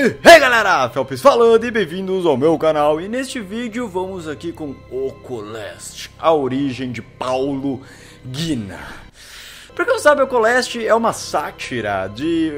Hey galera, Felps falando e bem-vindos ao meu canal. E neste vídeo vamos aqui com Ocoleste, a origem de Paulo Guina. Pra quem não sabe, Ocoleste é uma sátira de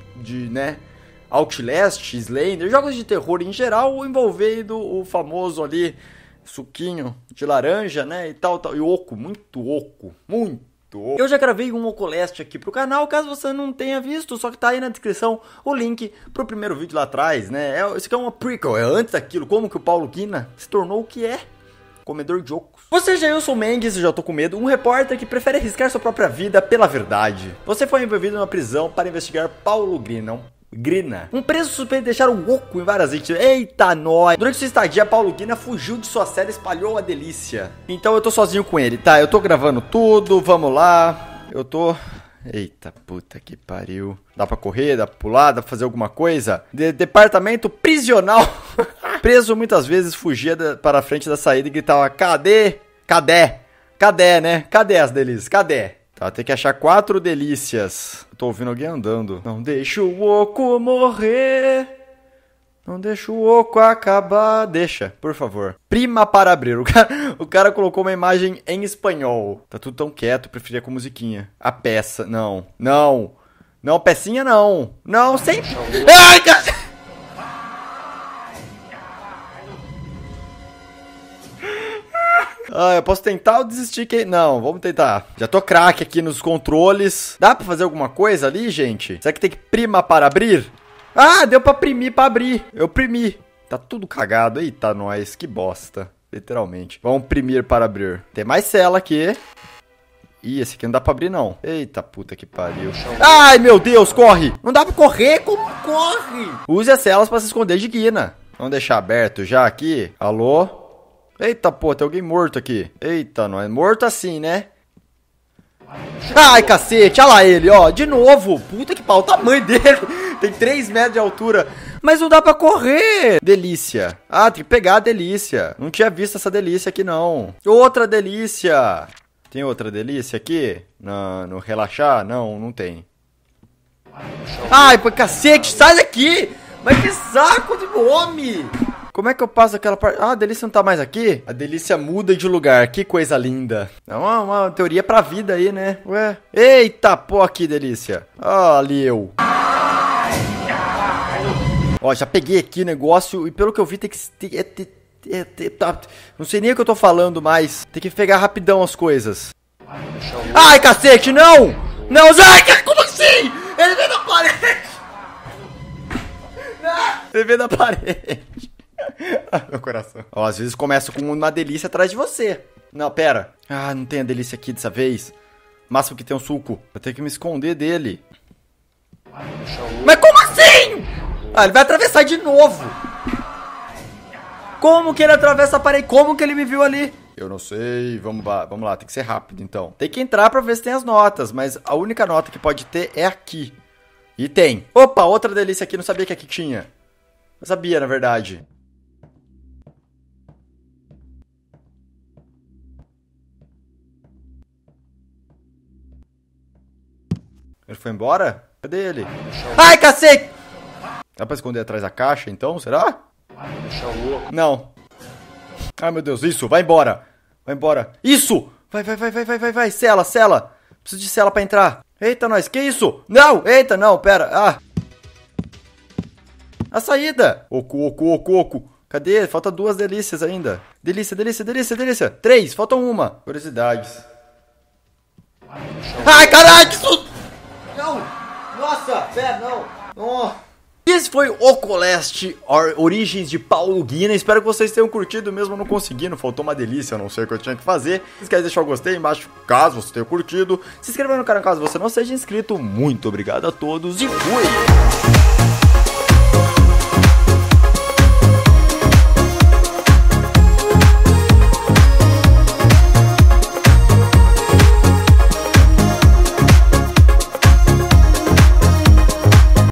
Outlast, Slender, jogos de terror em geral, envolvendo o famoso ali suquinho de laranja, né, e tal, e oco, muito oco, muito. Eu já gravei um Ocoleste aqui pro canal, caso você não tenha visto, só que tá aí na descrição o link pro primeiro vídeo lá atrás, né? Esse aqui é uma prequel, é antes daquilo, como que o Paulo Guina se tornou o que é, comedor de ocos. Você já eu sou Mengues, já tô com medo, um repórter que prefere arriscar sua própria vida pela verdade. Você foi envolvido numa prisão para investigar Paulo Guina. Um preso suspeito de deixar o oco em várias vítimas. Eita, nóis! Durante sua estadia, Paulo Guina fugiu de sua cela e espalhou a delícia. Então eu tô sozinho com ele, tá? Eu tô gravando tudo, vamos lá. Eu tô... Eita, puta que pariu. Dá pra correr, dá pra pular, dá pra fazer alguma coisa? Departamento prisional. Preso muitas vezes fugia para a frente da saída e gritava: cadê? Cadê? Cadê, né? Cadê as delícias? Cadê? Tá, tem que achar 4 delícias. Eu tô ouvindo alguém andando. Não deixa o oco morrer. Não deixa o oco acabar. Deixa, por favor. Prima para abrir. O cara colocou uma imagem em espanhol. Tá tudo tão quieto, preferia com musiquinha. A peça. Não. Não. Não, pecinha não. Não, sempre. Ai, cara. Ah, eu posso tentar ou desistir que... Não, vamos tentar. Já tô craque aqui nos controles. Dá pra fazer alguma coisa ali, gente? Será que tem que primar para abrir? Ah, deu pra primir pra abrir. Eu primi. Tá tudo cagado. Eita, nós. Que bosta. Literalmente. Vamos primir para abrir. Tem mais cela aqui. Ih, esse aqui não dá pra abrir, não. Eita, puta que pariu. Ai, meu Deus, corre. Não dá pra correr? Como corre? Use as celas pra se esconder de Guina. Vamos deixar aberto já aqui. Alô? Eita, pô, tem alguém morto aqui. Eita, não é morto assim, né? Ai, cacete, olha lá ele, ó. De novo. Puta que pau, o tamanho dele. Tem 3 metros de altura. Mas não dá pra correr. Delícia. Ah, tem que pegar a delícia. Não tinha visto essa delícia aqui, não. Outra delícia. Tem outra delícia aqui? No relaxar? Não, não tem. Ai, pô, cacete, sai daqui. Mas que saco de homem. Como é que eu passo aquela parte? Ah, a delícia não tá mais aqui? A delícia muda de lugar. Que coisa linda. É uma teoria pra vida aí, né? Ué. Eita, pô, aqui, delícia. Ah, ali eu. Ó, já peguei aqui o negócio. E pelo que eu vi, tem que... Não sei nem o que eu tô falando mais. Tem que pegar rapidão as coisas. Ai, cacete, não! Não, ai, como assim? Ele veio da parede. Ele veio da parede. Meu coração. Ó, às vezes começa com uma delícia atrás de você. Não, pera. Ah, não tem a delícia aqui dessa vez. Máximo que tem um suco. Vou ter que me esconder dele. Mas como assim? Ah, ele vai atravessar de novo. Como que ele atravessa a parede? Como que ele me viu ali? Eu não sei. Vamos lá. Tem que ser rápido, então. Tem que entrar pra ver se tem as notas. Mas a única nota que pode ter é aqui. E tem. Opa, outra delícia aqui. Não sabia que aqui tinha. Eu sabia, na verdade. Ele foi embora? Cadê ele? Ai, cacete! Dá pra esconder atrás da caixa, então? Será? Não. Ai, meu Deus, isso! Vai embora! Vai embora! Isso! Vai! Cela! Preciso de cela pra entrar. Eita, nós, que isso? Não! Eita, não, pera. Ah! A saída! Oco. Cadê? Falta 2 delícias ainda. Delícia. 3, falta uma. Curiosidades. Ai, caralho, que susto! Não! Nossa, pera, não! Oh. Esse foi Ocoleste, Origens de Paulo Guina. Espero que vocês tenham curtido, mesmo não conseguindo. Faltou uma delícia, eu não sei o que eu tinha que fazer. Se esquece de deixar o gostei aí embaixo, caso você tenha curtido. Se inscreva no canal caso você não seja inscrito. Muito obrigado a todos e fui!